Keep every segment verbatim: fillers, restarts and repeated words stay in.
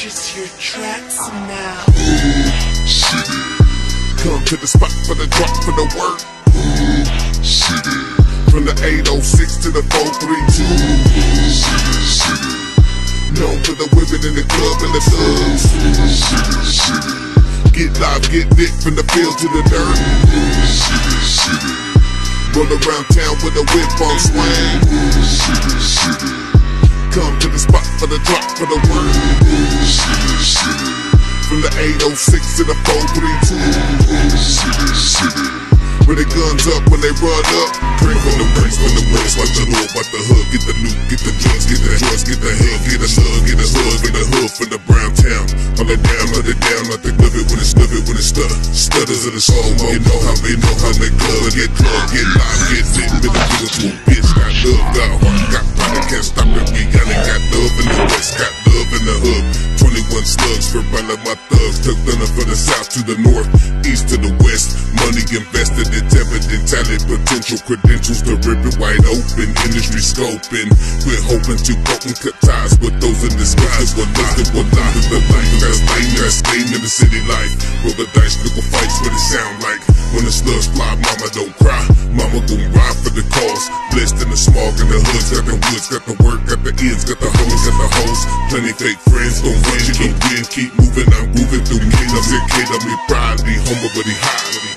Purchase your tracks now. City. Come to the spot for the drop for the work. City. From the eight oh six to the four three two. City, city. Known for the women in the club and the thugs. City, city. Get live, get lit from the field to the dirt. City, city. Roll around town with a whip on swing. City, city. Come to the spot for the drop for the work. City, city. From the eight oh six to the four three two. City, city. Where the guns up when they run up. Drink from the bricks, from the bricks, watch the hood, watch the hood. Get the loot, get the drugs, get the drugs, get the hood, get the slug, get the slug, get the hood from the brown town. Hold it down, hold it down, not the glove it when it stuff it when it stutter. Stutters in the slow mo, you know how they know how they club. Get club, get live, get lit, middle finger to a bitch. Got love, got heart, got power, can't stop it. We got it, got love in the west, got love in the hood. twenty-one slugs for running my thugs. Took thunder from the south to the north, east to the west. Money invested, it's evident, talent, potential, credentials to rip it wide open. Industry scoping, quit hoping to potent cut ties with those in disguise. What life, what life is the life? That's lame, that's lame in the city life. Roll the dice, look fights, what it sound like. When the slugs fly, mama don't cry. Mama gon' ride for the cause. Blessed in the smog in the hoods, got the woods, got the work, got the ends, got the hoes, got the hoes. Plenty fake friends, gon' win, you gon' win. Keep moving, I'm grooving through the kingdom. Sick kid, I'm in pride, be humble, but he high.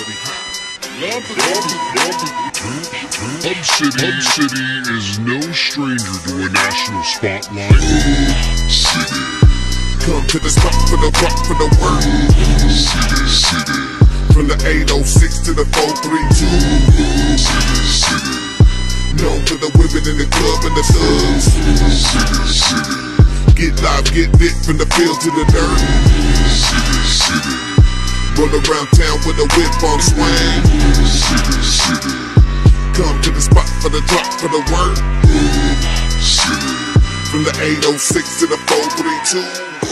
Hub City, Hub City is no stranger to a national spotlight. City. Come to the spot for the rock for the work. City, city. From the eight oh six to the four three two. City, city. Known for the women in the club and the thugs. City, city. Get live, get lit from the field to the dirt. City, city. Roll around town with a whip on swing. City, city. Come to the spot for the drop for the work. City. From the eight oh six to the four three two.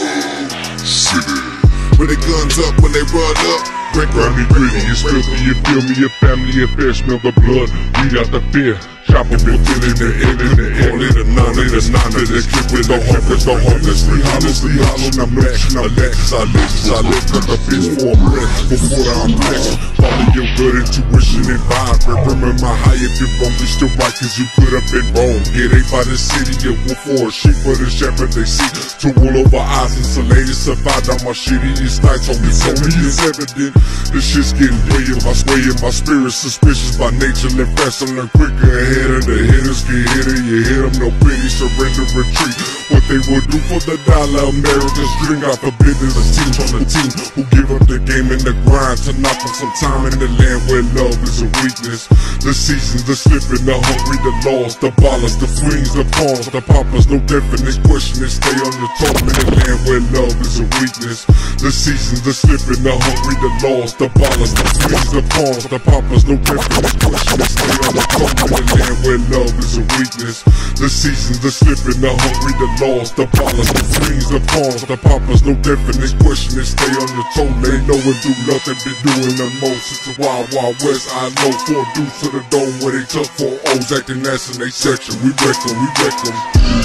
City. Where the guns up when they run up. Break me gritty, it's filthy, you feel me, your family affair, smell the blood, weed out the fear. Chopper been feeling the end in the air. All in the nine, in the nine, in the clip with the homeless, the homeless. Three hollows, three hollows, I'm back, I'm back. I live, I live, cut the fist for a breath. Before I'm blessed, follow your good intuition and vibe. Remember my high if you're wrong, we still right, cause you could have been wrong. Get ate by the city, a wolf or a sheep for the shepherd they see. To roll over eyes and so ladies survived on my shittiest nights. Only so me is evident. This shit's getting way in my sway in my spirit. Suspicious by nature, live fast and learn quicker ahead of the hitters. Get hit and you hit them, no pity, surrender, retreat. What they will do for the dollar, America's dream. God forbid there's a team on the team who give up the game and the grind to knock on some time in the land where love is a weakness. The seasons, the slipping, the hungry, the lost, the ballers, the queens, the pawns, the poppers. No definite question, they stay on the top in the land where love is a weakness. The seasons, the slipping, the hungry, the lost, the ballers, the queens, the pawns, the poppers. No definite question, they stay on the top in the land where love is a weakness. The seasons, the slipping, the hungry, the lost, the ballers, the queens, the pawns, the poppers. No definite question, they stay on the toe. They know and do nothing, been doing the most. It's the wild, wild west. I know four dudes to the dome where they took four O's acting ass in they section. We wreck them, we wreck them.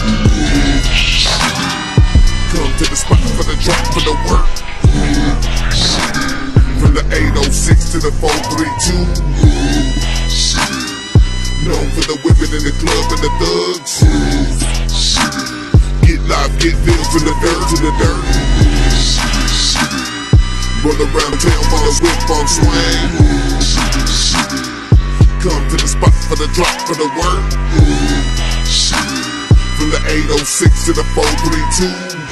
Come to the spot for the drop for the work. From the eight oh six to the four three two. Known for the women in the club and the thugs. Get live, get lit from the dirt to the dirt. Roll around town while the whip on swing. Come to the spot for the drop for the work. From the eight oh six to the four three two.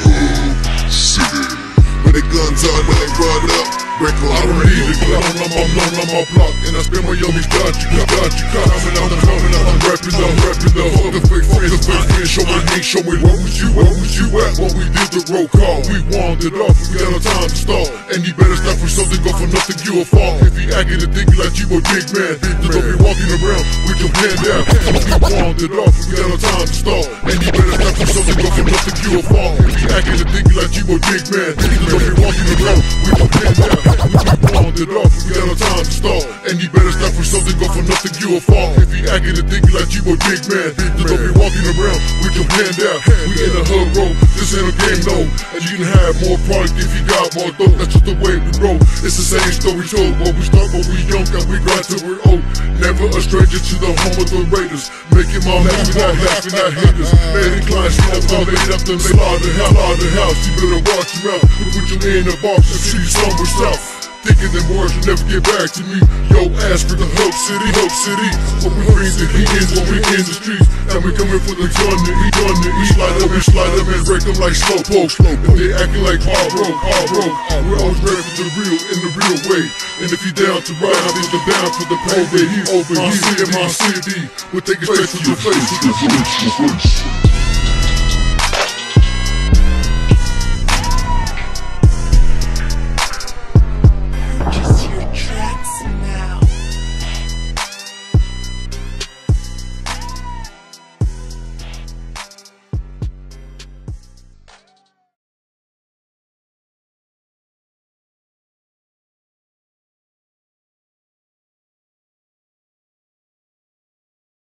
Where the guns on when they run up. Break on I don't need it, clown, I'm on, I'm on my block. And I spend my youngest got you, got you, got I'm coming out, I'm coming out, I'm rapping, I'm rapping, I'm fuck the fake friends, the fake friends. Show me me, show me where was you, where was you at? When we did the roll call, we wandered off, we got no time to stall. And you better stop for something, go for nothing, you a fall. If he acting and thinking like you a big man, just don't be walking around with your hand down. We wandered off, we got no time to stall. And you better stop for something, go for nothing, you a fall. If he acting and thinking like you a big man, just don't be walking around with your hand down. We wandered off, we got no time to stall. And you better stop for something, go for nothing, you you a fall if you acting and thinking like you a big man. Just don't be walking around with your hand out. We in the hood, bro. This ain't a game, no. And you can have more product if you got more dope. That's just the way we roll. It's the same story told. When we start when we young and we grind till we're old. Never a stranger to the home of the Raiders. Making my money, not laughing at haters. Man inclined, straight up, I'm made up to slaughter the house, slaughter the house. You better watch your mouth. We put you in a box and see you somewhere south. Thinking them words will never get back to me. Yo, ask for the Hope City, Hope City. What we bring the heat is when we in the streets. And we coming for the gun to eat, gun to eat. Slide them and slide them and break them like slow poke. If they acting like hard broke, hard broke. We're always ready for the real, in the real way. And if you down to ride, I think I'm down for the pay. Over here, over here in my city. We'll take it straight to your face.